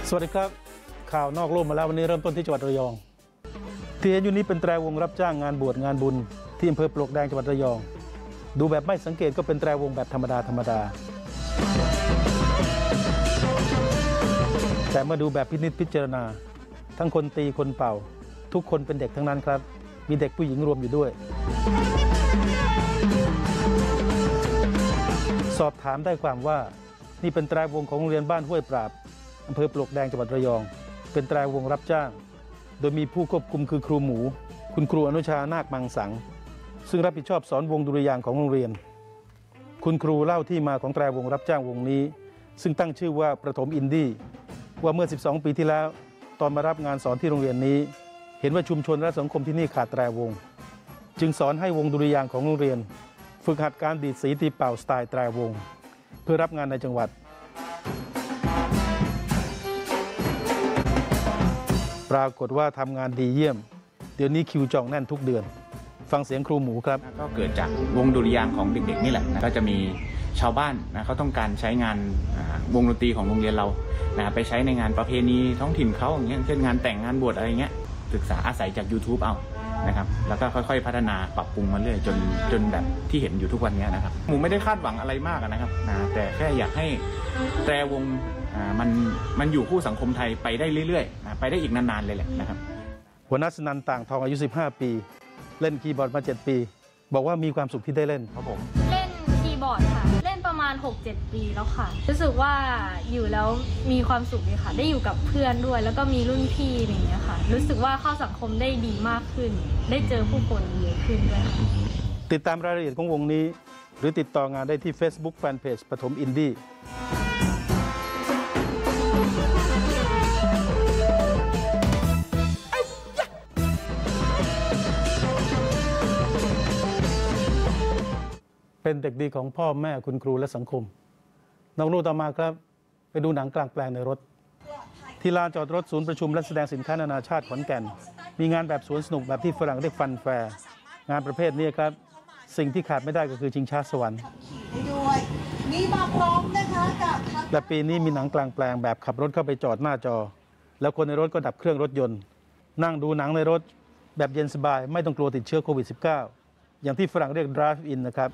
สวัสดีครับข่าวนอกโลกมาแล้ววันนี้เริ่มต้นที่จังหวัดระยองที่เห็นอยู่นี้เป็นแตรวงรับจ้างงานบวชงานบุญที่อำเภอปลวกแดงจังหวัดระยองดูแบบไม่สังเกตก็เป็นแตรวงแบบธรรมดาแต่เมื่อดูแบบพินิจพิจารณาทั้งคนตีคนเป่าทุกคนเป็นเด็กทั้งนั้นครับมีเด็กผู้หญิงรวมอยู่ด้วยสอบถามได้ความว่านี่เป็นแตรวงของโรงเรียนบ้านห้วยปราบอำเภอปลวกแดงจังหวัดระยองเป็นแตรวงรับจ้างโดยมีผู้ควบคุมคือครูหมูคุณครูอนุชานาคมังสังซึ่งรับผิดชอบสอนวงดุริยางค์ของโรงเรียนคุณครูเล่าที่มาของแตรวงรับจ้างวงนี้ซึ่งตั้งชื่อว่าประถมอินดี้ว่าเมื่อ12 ปีที่แล้วตอนมารับงานสอนที่โรงเรียนนี้เห็นว่าชุมชนและสังคมที่นี่ขาดแตรวงจึงสอนให้วงดุริยางค์ของโรงเรียนฝึกหัดการดีดสีตีเป่าสไตล์แตรวงเพื่อรับงานในจังหวัดปรากฏว่าทำงานดีเยี่ยมเดี๋ยวนี้คิวจองแน่นทุกเดือนฟังเสียงครูหมูครับก็เกิดจากวงดุริยางค์ของเด็กๆนี่แหละก็จะมีชาวบ้านนะเขาต้องการใช้งานวงดนตรีของโรงเรียนเราไปใช้ในงานประเพณีท้องถิ่นเขาอย่างเงี้ยเช่นงานแต่งงานบวชอะไรเงี้ยศึกษาอาศัยจาก YouTube เอานะครับแล้วก็ค่อยๆพัฒนาปรับปรุงมาเรื่อยจนแบบที่เห็นอยู่ทุกวันนี้นะครับหมูไม่ได้คาดหวังอะไรมากนะครับแต่แค่อยากให้แตรวงมันอยู่คู่สังคมไทยไปได้เรื่อยๆไปได้อีกนานๆเลยแหละนะครับหัวหน้าสนันต่างทองอายุ15 ปีเล่นคีย์บอร์ดมา7 ปีบอกว่ามีความสุขที่ได้เล่นครับผมเล่นคีย์บอร์ดค่ะเล่นประมาณ 6-7 ปีแล้วค่ะรู้สึกว่าอยู่แล้วมีความสุขดีค่ะได้อยู่กับเพื่อนด้วยแล้วก็มีรุ่นพี่อย่างเงี้ยค่ะรู้สึกว่าเข้าสังคมได้ดีมากขึ้นได้เจอผู้คนเยอะขึ้นด้วยติดตามรายละเอียดของวงนี้หรือติดต่องานได้ที่ Facebook Fanpage ปฐมอินดี้เป็นเด็กดีของพ่อแม่คุณครูและสังคมน้องลูกต่อมาครับไปดูหนังกลางแปลงในรถที่ลานจอดรถศูนย์ประชุมและแสดงสินค้านานาชาติขอนแก่นมีงานแบบสวนสนุกแบบที่ฝรั่งเรียกฟันแฟร์งานประเภทนี้ครับสิ่งที่ขาดไม่ได้ก็คือชิงช้าสวรรค์มีมาพร้อมนะคะกับและปีนี้มีหนังกลางแปลงแบบขับรถเข้าไปจอดหน้าจอแล้วคนในรถก็ดับเครื่องรถยนต์นั่งดูหนังในรถแบบเย็นสบายไม่ต้องกลัวติดเชื้อโควิด -19 อย่างที่ฝรั่งเรียก drive in นะครับ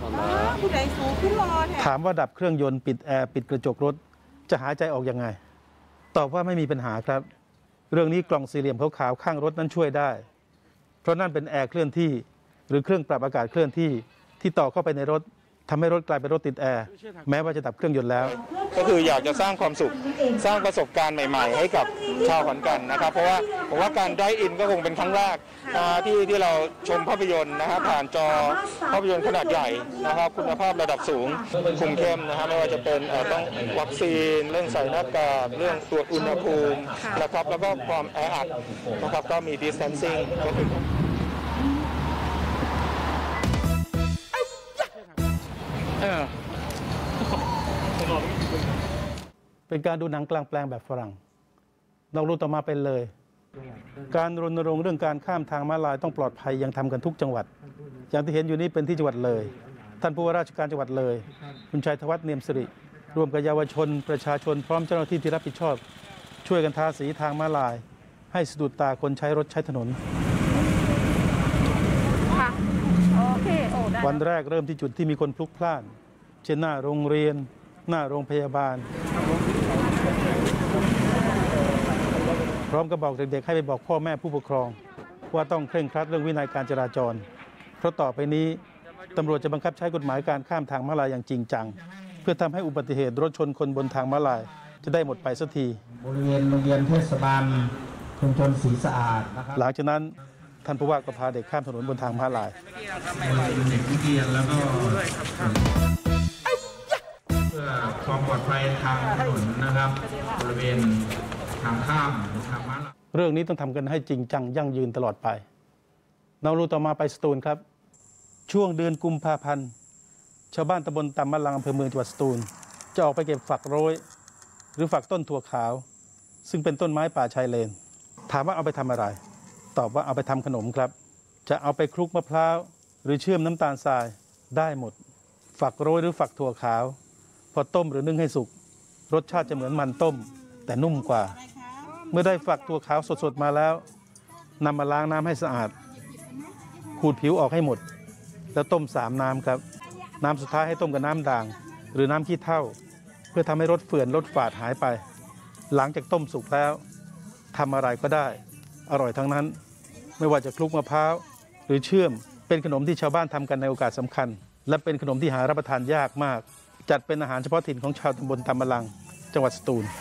ถามว่าดับเครื่องยนต์ปิดแอร์ปิดกระจกรถจะหายใจออกยังไงตอบว่าไม่มีปัญหาครับเรื่องนี้กล่องสี่เหลี่ยมขาวๆข้างรถนั้นช่วยได้เพราะนั่นเป็นแอร์เคลื่อนที่หรือเครื่องปรับอากาศเคลื่อนที่ที่ต่อเข้าไปในรถทำให้รถกลายเป็นรถติดแอร์แม้ว่าจะดับเครื่องยนต์แล้วก็คืออยากจะสร้างความสุขสร้างประสบการณ์ใหม่ๆให้กับชาวขอนแก่นนะครับเพราะว่าผมว่าการไดรฟ์อินก็คงเป็นครั้งแรกที่เราชมภาพยนตร์นะครับผ่านจอภาพยนตร์ขนาดใหญ่นะครับคุณภาพระดับสูงคุมเข้มนะครับไม่ว่าจะเป็นต้องวัคซีนเรื่องใส่หน้ากากเรื่องตรวจอุณหภูมินะครับแล้วก็ความแออัดนะครับก็มี distancing ก็คือเป็นการดูหนังกลางแปลงแบบฝรั่งนอกรูต่อมาเป็นเลยการรณรงค์เรื่องการข้ามทางม้าลายต้องปลอดภัยยังทำกันทุกจังหวัดอย่างที่เห็นอยู่นี้เป็นที่จังหวัดเลยท่านผู้ว่าราชการจังหวัดเลยคุณชัยธวัฒน์เนียมสิริร่วมกับเยาวชนประชาชนพร้อมเจ้าหน้าที่ที่รับผิดชอบช่วยกันทาสีทางม้าลายให้สะดุดตาคนใช้รถใช้ถนนวันแรกเริ่มที่จุดที่มีคนพลุกพล่านเช่นหน้าโรงเรียนหน้าโรงพยาบาลพร้อมกับบอกเด็กๆให้ไปบอกพ่อแม่ผู้ปกครองว่าต้องเคร่งครัดเรื่องวินัยการจราจรเพราะต่อไปนี้ตำรวจจะบังคับใช้กฎหมายการข้ามทางม้าลายอย่างจริงจังเพื่อทำให้อุบัติเหตุรถชนคนบนทางม้าลายจะได้หมดไปสักทีบริเวณโรงเรียนเทศบาลชุมชนศรีสะอาดหลังจากนั้นท่านผู้ว่าก็พาเด็กข้ามถนนบนทางม้าลายเด็กนักเรียนแล้วก็เพื่อความปลอดภัยทางถนนนะครับบริเวณทางข้ามทางม้าลายเรื่องนี้ต้องทำกันให้จริงจังยั่งยืนตลอดไปน้องรู้ต่อมาไปสตูลครับช่วงเดือนกุมภาพันธ์ชาวบ้านตำบลตำมะลังอำเภอเมืองจังหวัดสตูลจะออกไปเก็บฝักโรยหรือฝักต้นถั่วขาวซึ่งเป็นต้นไม้ป่าชายเลนถามว่าเอาไปทำอะไรตอบว่าเอาไปทำขนมครับจะเอาไปคลุกมะพร้าวหรือเชื่อมน้ำตาลทรายได้หมดฝักโรยหรือฝักถั่วขาวพอต้มหรือนึ่งให้สุกรสชาติจะเหมือนมันต้มแต่นุ่มกว่า เมื่อได้ฝักถั่วขาวสดๆมาแล้วนำมาล้างน้ำให้สะอาดขูดผิวออกให้หมดแล้วต้ม3 น้ำครับน้ำสุดท้ายให้ต้มกับน้ำด่างหรือน้ำขี้เถ้าเพื่อทำให้รสเฝื่อนรสฝาดหายไปหลังจากต้มสุกแล้วทำอะไรก็ได้อร่อยทั้งนั้นไม่ว่าจะคลุกมะพร้าวหรือเชื่อมเป็นขนมที่ชาวบ้านทำกันในโอกาสสำคัญและเป็นขนมที่หารับประทานยากมากจัดเป็นอาหารเฉพาะถิ่นของชาวตำบลตำมะลังจังหวัดสตูล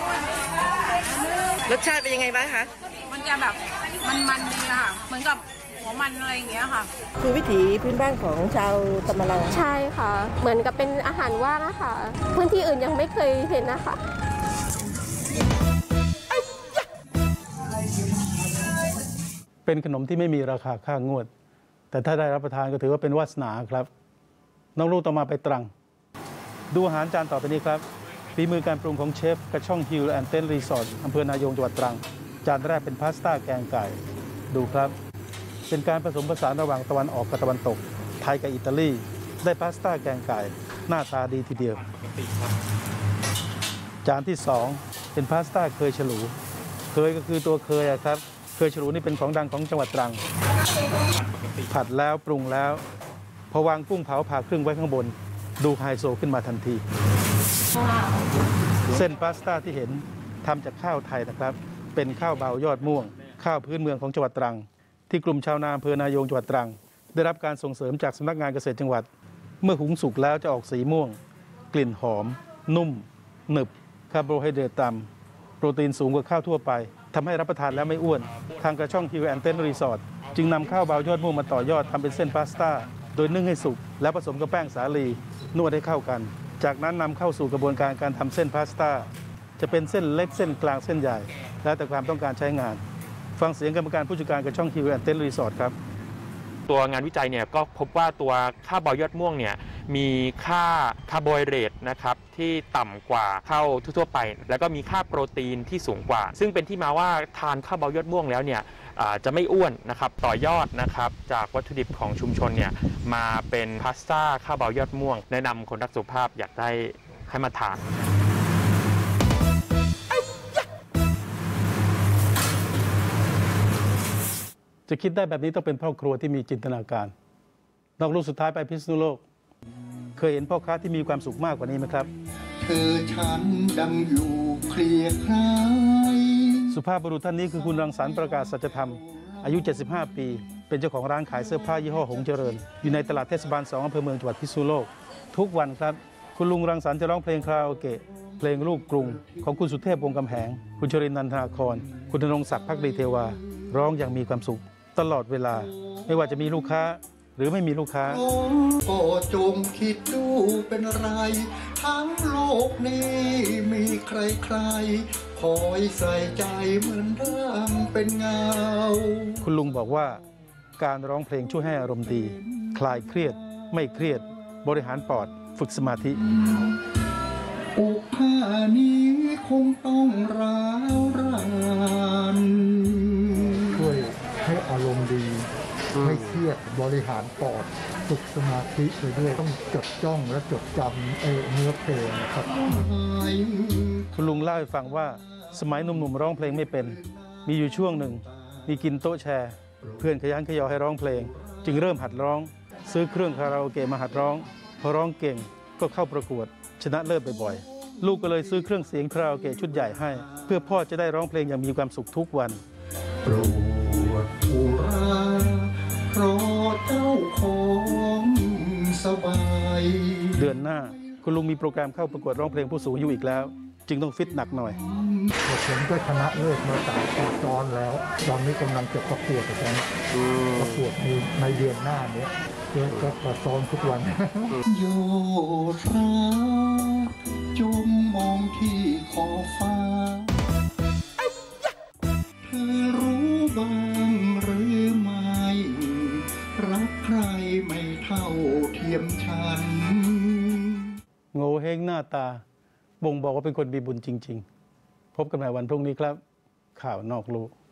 รสชาติเป็นยังไงบ้างคะมันจะแบบมันดีอะค่ะเหมือนกับหัวมันอะไรอย่างเงี้ยค่ะคือวิถีพื้นบ้านของชาวตะมะลังใช่ค่ะเหมือนกับเป็นอาหารว่างอะค่ะพื้นที่อื่นยังไม่เคยเห็นนะคะเป็นขนมที่ไม่มีราคาค่างวดแต่ถ้าได้รับประทานก็ถือว่าเป็นวาสนาครับน้องลูกต่อมาไปตรังดูอาหารจานต่อไปนี้ครับฝีมือการปรุงของเชฟกระช่องฮิลแอนด์เทนรีสอร์ทอำเภอนายงจังหวัดตรังจานแรกเป็นพาสต้าแกงไก่ดูครับเป็นการผสมผสานระหว่างตะวันออกกับตะวันตกไทยกับอิตาลีได้พาสต้าแกงไก่หน้าตาดีทีเดียวจานที่2เป็นพาสต้าเคยฉลูเคยก็คือตัวเคยครับเคยฉลูนี่เป็นของดังของจังหวัดตรังผัดแล้วปรุงแล้วพอวางกุ้งเผาผ่าครึ่งไว้ข้างบนดูไฮโซขึ้นมาทันทีเส้นพาสต้าที่เห็นทำจากข้าวไทยนะครับเป็นข้าวเบายอดม่วงข้าวพื้นเมืองของจังหวัดตรังที่กลุ่มชาวนาอำเภอนายงจังหวัดตรังได้รับการส่งเสริมจากสำนักงานเกษตรจังหวัดเมื่อหุงสุกแล้วจะออกสีม่วงกลิ่นหอมนุ่มหนึบคาร์โบไฮเดรตต่ำโปรตีนสูงกว่าข้าวทั่วไปทำให้รับประทานแล้วไม่อ้วนทางกระช่องฮิลแอนด์เทนรีสอร์ทจึงนำข้าวเบายอดม่วงมาต่อยอดทำเป็นเส้นพาสต้าโดยนึ่งให้สุกแล้วผสมกับแป้งสาลีนวดให้เข้ากันจากนั้นนำเข้าสู่กระบวนการการทำเส้นพาสต้าจะเป็นเส้นเล็กเส้นกลางเส้นใหญ่แล้วแต่ความต้องการใช้งานฟังเสียงกรรมการผู้จัดการกระช่องฮิลแอนด์เทนรีสอร์ทครับตัวงานวิจัยเนี่ยก็พบว่าตัวข้าวเบายอดม่วงเนี่ยมีค่าคาร์โบไฮเดรตนะครับที่ต่ำกว่าข้าวทั่วๆไปแล้วก็มีค่าโปรตีนที่สูงกว่าซึ่งเป็นที่มาว่าทานข้าวเบายอดม่วงแล้วเนี่ยจะไม่อ้วนนะครับต่อยอดนะครับจากวัตถุดิบของชุมชนเนี่ยมาเป็นพาสต้าข้าวเบายอดม่วงแนะนำคนรักสุขภาพอยากได้ให้มาทานจะคิดได้แบบนี้ต้องเป็นพ่อครัวที่มีจินตนาการนอกลูกสุดท้ายไปพิษณุโลกเคยเห็นพ่อค้าที่มีความสุขมากกว่านี้ไหมครับเธอฉันดังอยู่เคลียร์คลายสุภาพบุรุษท่านนี้คือคุณรังสรรค์ประกาศสัจธรรมอายุ75 ปีเป็นเจ้าของร้านขายเสื้อผ้ายี่ห้อหงเจริญอยู่ในตลาดเทศบาล2อำเภอเมืองจังหวัดพิษณุโลกทุกวันครับคุณลุงรังสรรค์จะร้องเพลงคาราโอเกะเพลงลูกกรุงของคุณสุเทพวงศ์กำแหงคุณชรินทร์นันทนาครคุณธนงศักดิ์ภักดีเทวาร้องอย่างมีความสุขตลอดเวลาไม่ว่าจะมีลูกค้าหรือไม่มีลูกค้าก็จงคิดดูเป็นไรทั้งโลกนี้มีใครๆคอยใส่ใจเหมือนร่างเป็นเงาคุณลุงบอกว่าการร้องเพลงช่วยให้อารมณ์ดีคลายเครียดไม่เครียดบริหารปอดฝึกสมาธิอกผ้านี้คงต้องร้าวรานช่วยให้อารมณ์ดีไม่เครียดบริหารปอดฝึกสมาธิไปด้วยต้องจดจ้องและจดจำเนื้อเพลงครับคุณลุงเล่าให้ฟังว่าสมัยหนุ่มๆร้องเพลงไม่เป็นมีอยู่ช่วงหนึ่งมีกินโต๊ะแชร์เพื่อนขยันขยอให้ร้องเพลงจึงเริ่มหัดร้องซื้อเครื่องคาราโอเกะมาหัดร้องพอร้องเก่งก็เข้าประกวดชนะเลิศบ่อยๆลูกก็เลยซื้อเครื่องเสียงคาราโอเกะชุดใหญ่ให้เพื่อพ่อจะได้ร้องเพลงอย่างมีความสุขทุกวันโปรดอุราเพราะเจ้าของสบายเดือนหน้าคุณลุงมีโปรแกรมเข้าประกวดร้องเพลงผู้สูงอายุอีกแล้วจึงต้องฟิตหนักหน่อยผมก็ชนะเลิศมา3 ตอนแล้วตอนนี้กำลังจะประกวดกันประกวดในเดือนหน้านี้ก็ซ้อมทุกวันโยราจงมองที่ขอบฟ้าเธอรู้บ้างหรือไม่รักใครไม่เท่าเทียมฉันโง่เฮงหน้าตาบ่งบอกว่าเป็นคนมีบุญจริงๆพบกันใหม่วันพรุ่งนี้ครับข่าวนอกโลก